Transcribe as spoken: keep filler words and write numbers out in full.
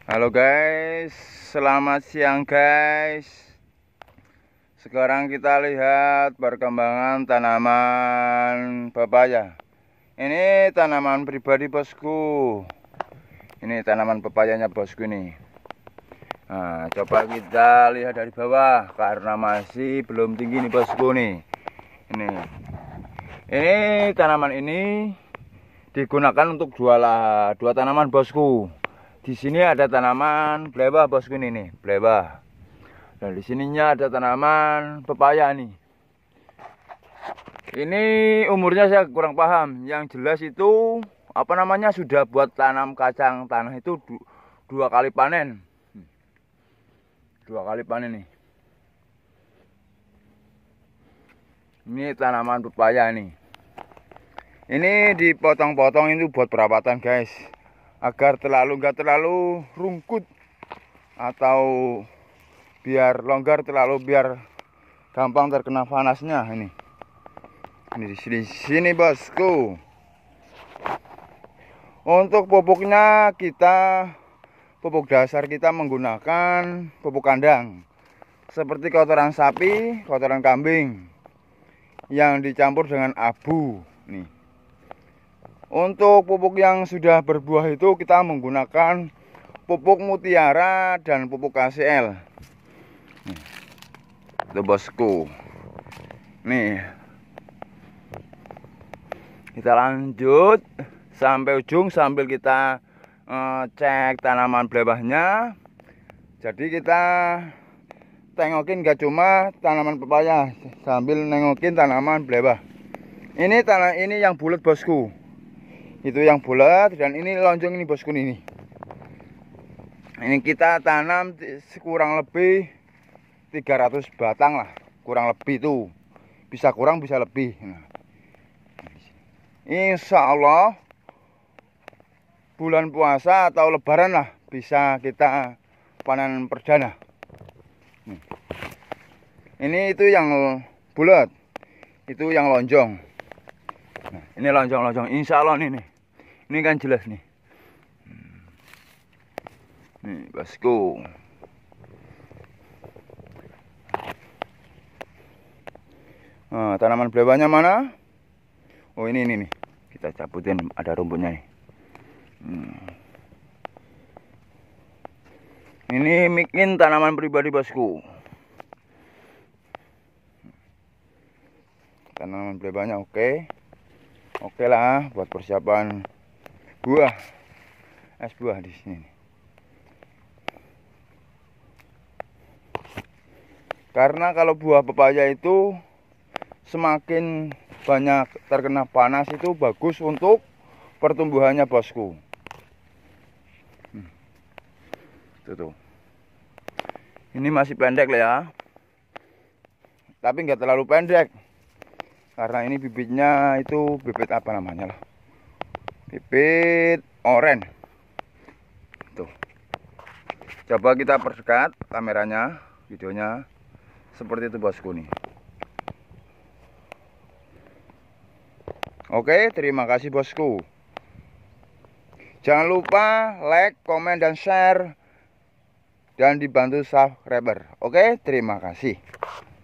Halo guys, selamat siang guys. Sekarang kita lihat perkembangan tanaman pepaya. Ini tanaman pribadi bosku. Ini tanaman pepayanya bosku nih. Nah, coba kita lihat dari bawah karena masih belum tinggi nih bosku nih. Ini, ini tanaman ini digunakan untuk dua lah, dua tanaman bosku. Di sini ada tanaman blewah bosku ini nih, blewah. Dan di sininya ada tanaman pepaya nih. Ini umurnya saya kurang paham. Yang jelas itu apa namanya sudah buat tanam kacang tanah itu du dua kali panen. Dua kali panen nih. Ini tanaman pepaya nih. Ini dipotong-potong itu buat perawatan guys, agar terlalu enggak terlalu rungkut atau biar longgar terlalu biar gampang terkena panasnya. Ini ini di sini, sini bosku. Untuk pupuknya kita pupuk dasar kita menggunakan pupuk kandang seperti kotoran sapi, kotoran kambing yang dicampur dengan abu nih. Untuk pupuk yang sudah berbuah itu kita menggunakan pupuk mutiara dan pupuk K C L. Nih, itu bosku. Nih, kita lanjut sampai ujung sambil kita uh, cek tanaman blewahnya. Jadi kita tengokin gak cuma tanaman pepaya, sambil nengokin tanaman blewah. Ini tanah ini yang bulat bosku. Itu yang bulat dan ini lonjong ini bosku ini. Ini kita tanam kurang lebih tiga ratus batang lah, kurang lebih tuh. Bisa kurang bisa lebih. Nah, insya Allah bulan puasa atau lebaran lah bisa kita panen perdana. Nih. Ini itu yang bulat, itu yang lonjong. Nah, ini lonjong-lonjong, insya Allah nih, nih. Ini kan jelas nih. Nih, bosku. Nah, tanaman blewahnya mana? Oh, ini, ini nih. Kita cabutin, ada rumputnya nih. Hmm. Ini bikin tanaman pribadi bosku. Tanaman blewahnya oke. Oke lah buat persiapan buah, es buah di sini. Karena kalau buah pepaya itu semakin banyak terkena panas itu bagus untuk pertumbuhannya bosku. Hmm. Tuh, tuh. Ini masih pendek lah ya, tapi nggak terlalu pendek. Karena ini bibitnya itu bibit apa namanya lah, bibit oren. Tuh. Coba kita perdekat kameranya, videonya seperti itu bosku nih. Oke, terima kasih bosku. Jangan lupa like, komen, dan share, dan dibantu subscriber. Oke, terima kasih.